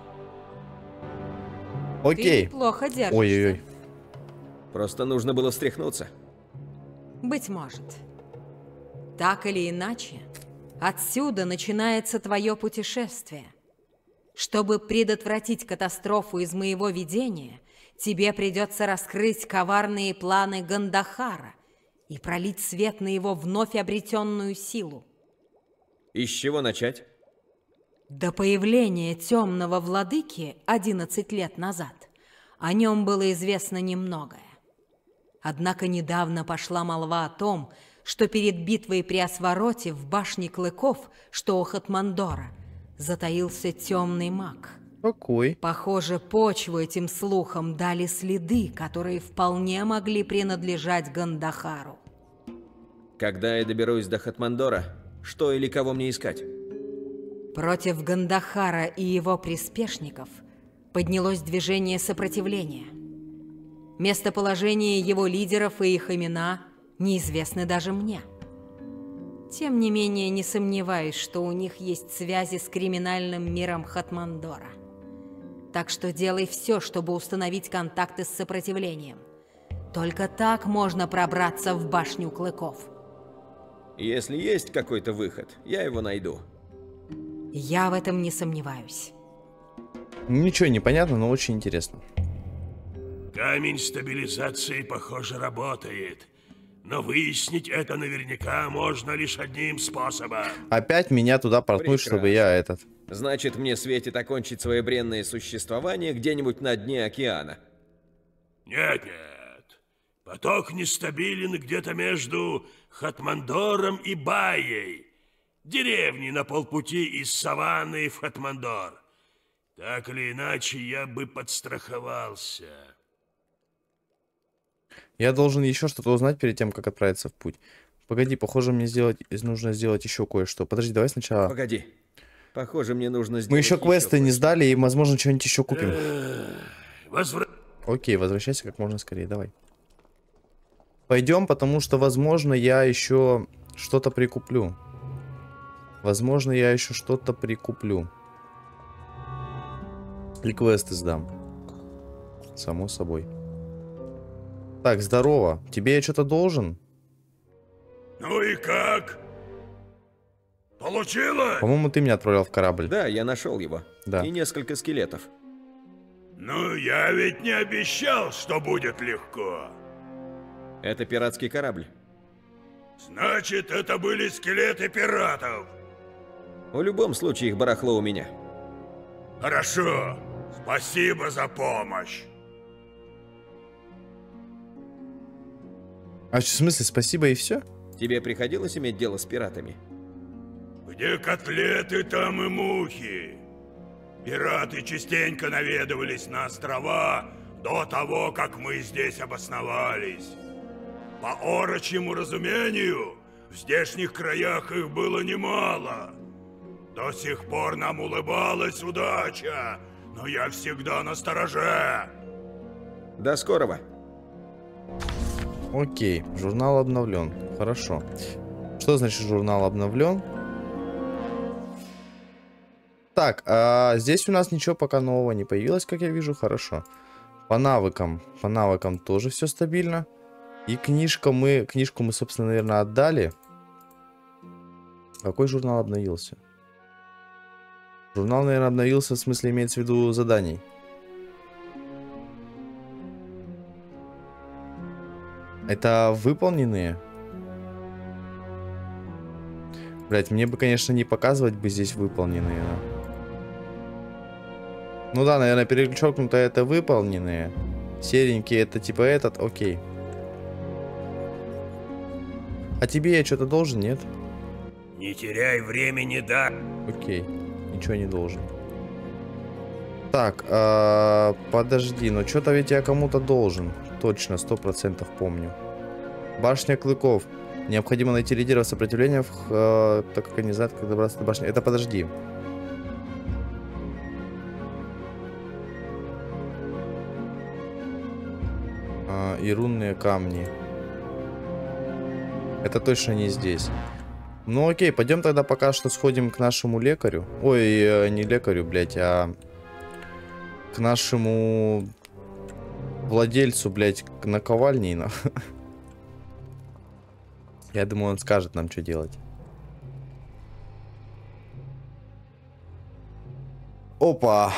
Окей. Ты плохо держишься. Ой-ой-ой. Просто нужно было встряхнуться. Быть может. Так или иначе, отсюда начинается твое путешествие. Чтобы предотвратить катастрофу из моего видения, тебе придется раскрыть коварные планы Гандахара и пролить свет на его вновь обретенную силу. И с чего начать? До появления темного владыки одиннадцать лет назад о нем было известно немногое. Однако недавно пошла молва о том, что перед битвой при Освороте в башне Клыков, что у Хатмандора, затаился темный маг. Какой? Похоже, почву этим слухам дали следы, которые вполне могли принадлежать Гандахару. Когда я доберусь до Хатмандора, что или кого мне искать? Против Гандахара и его приспешников поднялось движение сопротивления. Местоположение его лидеров и их имена неизвестны даже мне. Тем не менее, не сомневаюсь, что у них есть связи с криминальным миром Хатмандора. Так что делай все, чтобы установить контакты с сопротивлением. Только так можно пробраться в башню Клыков. Если есть какой-то выход, я его найду. Я в этом не сомневаюсь. Ничего не понятно, но очень интересно. Камень стабилизации, похоже, работает. Но выяснить это наверняка можно лишь одним способом. Опять меня туда портнуть, чтобы я этот... Значит, мне светит окончить свое бренное существование где-нибудь на дне океана. Нет-нет. Поток нестабилен где-то между Хатмандором и Байей. Деревни на полпути из Саванны в Хатмандор. Так или иначе, я бы подстраховался. Я должен еще что-то узнать перед тем, как отправиться в путь. Погоди, похоже, мне сделать нужно сделать еще кое-что. Подожди, давай сначала... Погоди. Похоже, мне нужно сделать Мы еще квесты еще не сдали, и, возможно, что-нибудь еще купим. Возвра... Окей, возвращайся как можно скорее, давай. Пойдем, потому что, возможно, я еще что-то прикуплю. Возможно, я еще что-то прикуплю. И квесты сдам. Само собой. Так, здорово. Тебе я что-то должен? Ну и как? Получилось? По-моему, ты меня отправлял в корабль. Да, я нашел его. Да. И несколько скелетов. Ну, я ведь не обещал, что будет легко. Это пиратский корабль. Значит, это были скелеты пиратов. В любом случае, их барахло у меня. Хорошо. Спасибо за помощь. А в смысле, спасибо и все? Тебе приходилось иметь дело с пиратами? Где котлеты, там и мухи. Пираты частенько наведывались на острова до того, как мы здесь обосновались. По орочьему разумению, в здешних краях их было немало. До сих пор нам улыбалась удача, но я всегда настороже. До скорого. Окей, журнал обновлен. Хорошо. Что значит журнал обновлен? Так, а здесь у нас ничего пока нового не появилось, как я вижу. Хорошо. По навыкам. По навыкам тоже все стабильно. И книжка мы, книжку мы, собственно, наверное, отдали. Какой журнал обновился? Журнал, наверное, обновился, в смысле, имеется в виду заданий. Это выполненные? Блять, мне бы, конечно, не показывать бы здесь выполненные. Да? Ну да, наверное, перечеркнуто это выполненные. Серенькие это типа этот, окей. А тебе я что-то должен, нет? Не теряй времени, да. Окей, ничего не должен. Так, а, подожди, ну что-то ведь я кому-то должен. Точно, сто процентов помню. Башня клыков. Необходимо найти лидеров сопротивления, в, э, так как они знают, как добраться до башни. Это подожди. А, и рунные камни. Это точно не здесь. Ну окей, пойдем тогда пока что сходим к нашему лекарю. Ой, э, не лекарю, блядь, а к нашему владельцу, блядь, наковальни. Я думаю, он скажет нам, что делать. Опа!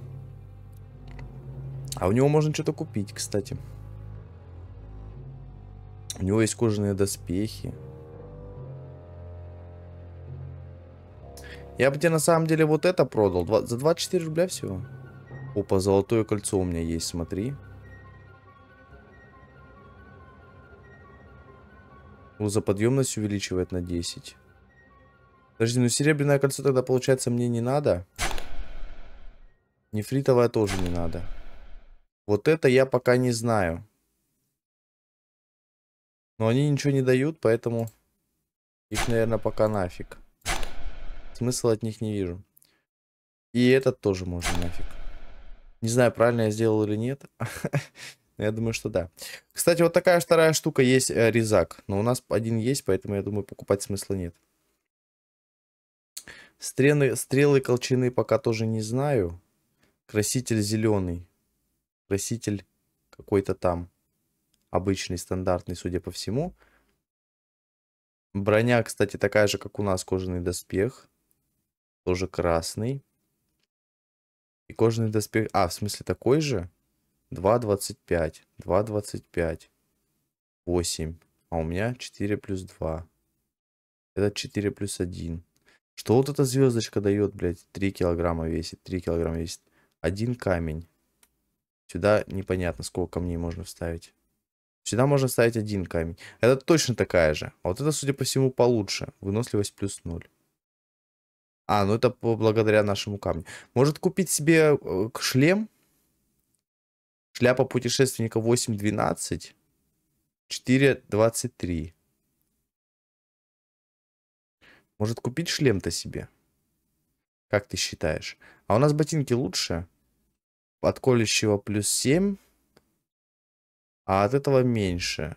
А у него можно что-то купить, кстати. У него есть кожаные доспехи. Я бы тебе на самом деле вот это продал. Два, за двадцать четыре рубля всего. Опа, золотое кольцо у меня есть, смотри. Грузоподъемность увеличивает на десять. Подожди, ну серебряное кольцо тогда, получается, мне не надо. Нефритовое тоже не надо. Вот это я пока не знаю. Но они ничего не дают, поэтому их, наверное, пока нафиг. Смысла от них не вижу. И этот тоже можно нафиг. Не знаю, правильно я сделал или нет. Я думаю, что да. Кстати, вот такая вторая штука есть, э, резак. Но у нас один есть, поэтому, я думаю, покупать смысла нет. Стрелы, стрелы колчаны пока тоже не знаю. Краситель зеленый. Краситель какой-то там. Обычный, стандартный, судя по всему. Броня, кстати, такая же, как у нас, кожаный доспех. Тоже красный. И кожаный доспех... А, в смысле такой же? два двадцать пять. два двадцать пять. восемь. А у меня четыре плюс два. Это четыре плюс один. Что вот эта звездочка дает, блядь? три килограмма весит. три килограмма весит. Один камень. Сюда непонятно, сколько камней можно вставить. Сюда можно ставить один камень. Это точно такая же. А вот это, судя по всему, получше. Выносливость плюс ноль. А, ну это благодаря нашему камню. Может купить себе э, шлем? Шляпа путешественника восемь двенадцать. четыре двадцать три. Может купить шлем-то себе? Как ты считаешь? А у нас ботинки лучше. От колющего плюс семь. А от этого меньше.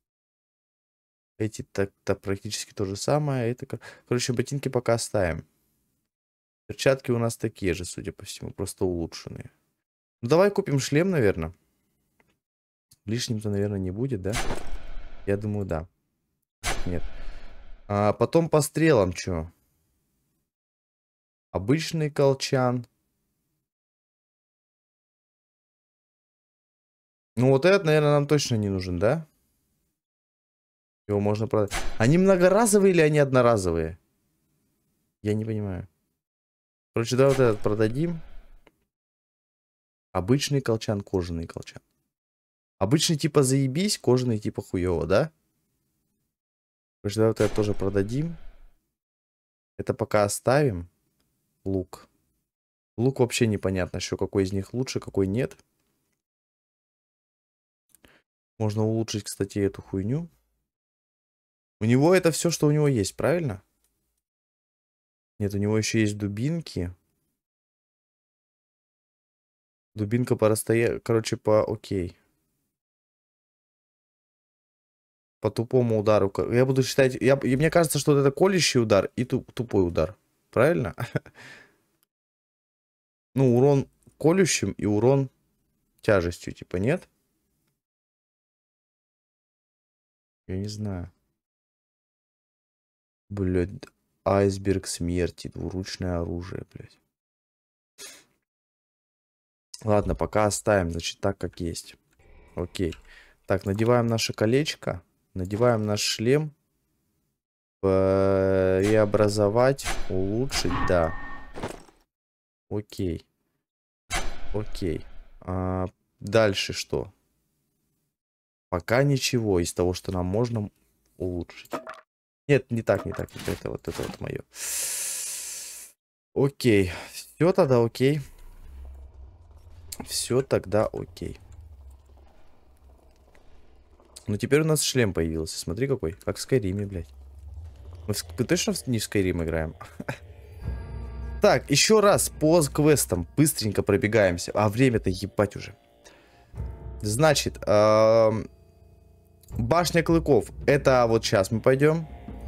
Эти так-то практически то же самое. Это, короче, ботинки пока оставим. Перчатки у нас такие же, судя по всему, просто улучшенные. Ну, давай купим шлем, наверное. Лишним-то, наверное, не будет, да? Я думаю, да. Нет. А потом по стрелам, что? Обычный колчан. Ну, вот этот, наверное, нам точно не нужен, да? Его можно продать. Они многоразовые или они одноразовые? Я не понимаю. Короче, давай вот этот продадим. Обычный колчан, кожаный колчан. Обычный типа заебись, кожаный типа хуёво, да? Короче, давай вот это тоже продадим. Это пока оставим. Лук. Лук вообще непонятно, еще какой из них лучше, какой нет. Можно улучшить, кстати, эту хуйню. У него это все, что у него есть, правильно? Нет, у него еще есть дубинки. Дубинка по расстоянию... Короче, по... Окей. По тупому удару. Я буду считать... Я... И мне кажется, что вот это колющий удар и туп... тупой удар. Правильно? Ну, урон колющим и урон тяжестью, типа, нет? Я не знаю. Блядь. Айсберг смерти. Двуручное оружие, блядь. Ладно, пока оставим, значит, так, как есть. Окей. Так, надеваем наше колечко. Надеваем наш шлем. Преобразовать. Улучшить, да. Окей. Окей. А, дальше что? Пока ничего из того, что нам можно улучшить. Нет, не так, не так. Это вот это вот мое. Окей. Все тогда окей. Все тогда окей. Ну теперь у нас шлем появился. Смотри какой. Как в Скайриме, блядь. Мы, в... Мы точно не в Скайрим играем? Так, еще раз по квестам. Быстренько пробегаемся. А время-то ебать уже. Значит, э-э... башня клыков. Это вот сейчас мы пойдем.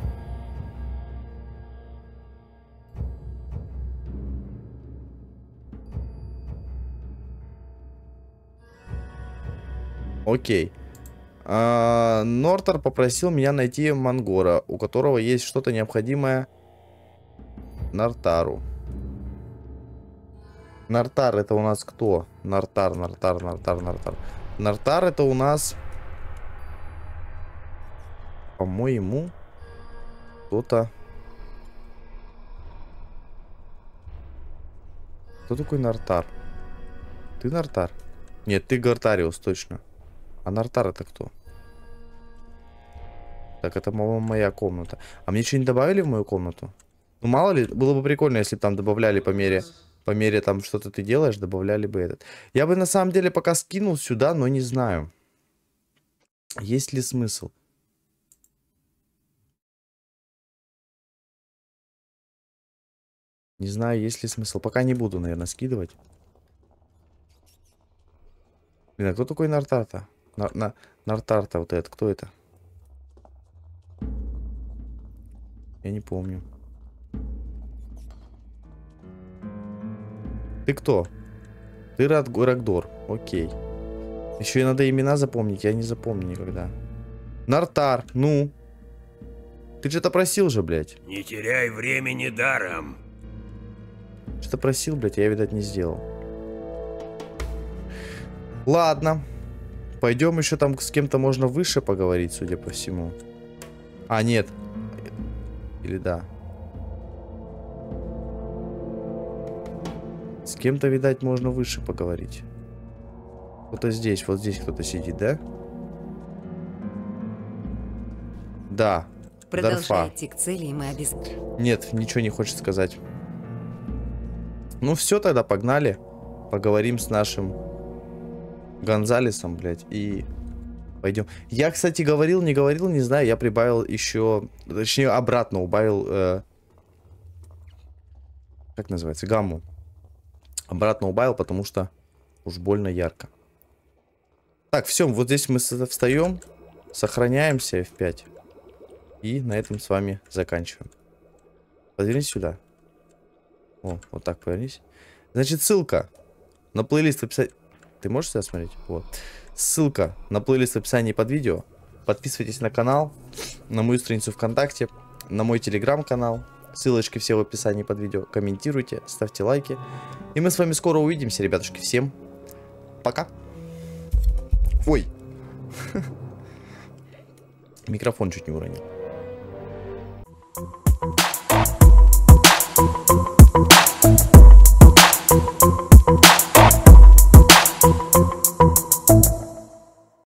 Окей. А, Нортер попросил меня найти Мангора, у которого есть что-то необходимое Нартару. Нартар это у нас кто? Нартар, Нартар, Нартар, Нартар. Нартар это у нас, по-моему, кто-то... Кто такой Нартар? Ты Нартар? Нет, ты Гартариус, точно. А Нартар это кто? Так, это, по-моему, моя комната. А мне что-нибудь добавили в мою комнату? Ну, мало ли, было бы прикольно, если бы там добавляли по мере... По мере там что-то ты делаешь, добавляли бы этот. Я бы на самом деле пока скинул сюда, но не знаю. Есть ли смысл? Не знаю, есть ли смысл. Пока не буду, наверное, скидывать. Блин, а кто такой Нартар-то? На, на, Нартар-то вот этот, кто это? Я не помню. Ты кто? Ты Рагдор. Окей. Еще и надо имена запомнить. Я не запомню никогда. Нартар. Ну. Ты что-то просил же, блядь. Не теряй времени даром. Что-то просил, блядь, я, видать, не сделал. Ладно. Пойдем еще там с кем-то можно выше поговорить, судя по всему. А, нет. Или да. С кем-то, видать, можно выше поговорить. Кто-то здесь, вот здесь кто-то сидит, да? Да. Продолжай Дарфа. идти к цели, и мы обязательно... Нет, ничего не хочет сказать. Ну все, тогда погнали. Поговорим с нашим Гонзалесом, блядь, и пойдем. Я, кстати, говорил, не говорил, не знаю, я прибавил еще... Точнее, обратно убавил... Э, как называется? Гамму. Обратно убавил, потому что уж больно ярко. Так, все, вот здесь мы встаем, сохраняемся эф пять. И на этом с вами заканчиваем. Повернись сюда. О, вот так повернись. Значит, ссылка на плейлист в описании. Ты можешь сюда смотреть? Вот. Ссылка на плейлист в описании под видео. Подписывайтесь на канал, на мою страницу ВКонтакте, на мой телеграм-канал. Ссылочки все в описании под видео. Комментируйте, ставьте лайки. И мы с вами скоро увидимся, ребятушки. Всем пока. Ой. Микрофон чуть не уронил.